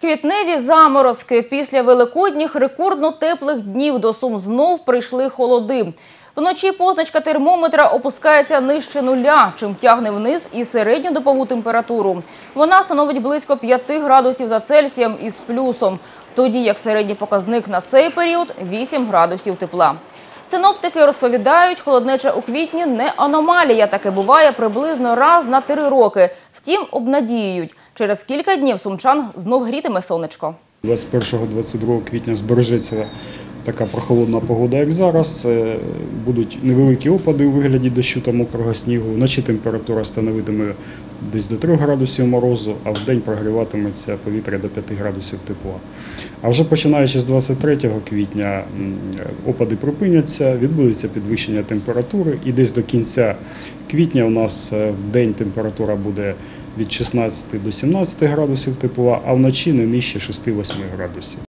Квітневі заморозки. Після великодніх рекордно теплих днів до Сум знов прийшли холоди. Вночі позначка термометра опускається нижче нуля, чим тягне вниз і середньодобову температуру. Вона становить близько 5 градусів за Цельсієм із плюсом, тоді як середній показник на цей період – 8 градусів тепла. Синоптики розповідають, холоднеча у квітні не аномалія, таке буває приблизно раз на 3 роки. Втім, обнадіюють, через кілька днів сумчан знов грітиме сонечко. 21-22 квітня збережеться така прохолодна погода, як зараз. Будуть невеликі опади у вигляді дощу та мокрого снігу. Вночі температура становитиме десь до 3 градусів морозу, а вдень прогріватиметься повітря до 5 градусів тепла. А вже починаючи з 23 квітня опади припиняться, відбудеться підвищення температури і десь до кінця квітня у нас вдень температура буде від 16 до 17 градусів тепла, а вночі не нижче 6-8 градусів.